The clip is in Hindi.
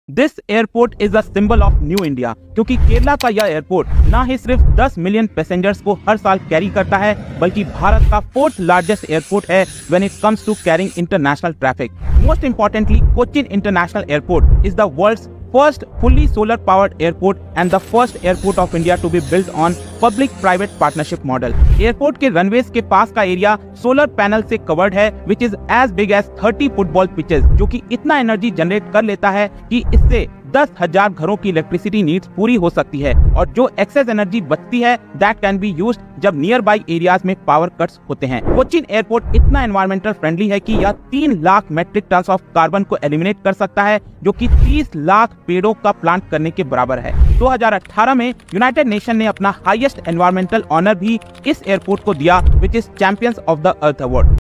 This airport is a symbol of new India, क्योंकि केरला का यह एयरपोर्ट ना ही सिर्फ 10 मिलियन पैसेंजर्स को हर साल कैरी करता है, बल्कि भारत का 4th लार्जेस्ट एयरपोर्ट है when it comes to carrying international traffic. Most importantly, Cochin international airport is the world's first fully solar powered airport and the first airport of India to be built on public private partnership model। Airport के रनवेज के पास का एरिया सोलर पैनल से कवर्ड है, which is as big as 30 football pitches, जो कि इतना एनर्जी जनरेट कर लेता है कि इससे 10,000 घरों की इलेक्ट्रिसिटी नीड्स पूरी हो सकती है। और जो एक्सेस एनर्जी बचती है दैट कैन बी यूज्ड जब नियर बाई एरियाज में पावर कट्स होते हैं। कोचिन एयरपोर्ट इतना एनवायरमेंटल फ्रेंडली है कि यह 3 lakh metric ton of carbon को एलिमिनेट कर सकता है, जो कि 30 लाख पेड़ों का प्लांट करने के बराबर है। 2018 में यूनाइटेड नेशन ने अपना हाईएस्ट एनवायरमेंटल ऑनर भी इस एयरपोर्ट को दिया, which is champions of the earth award.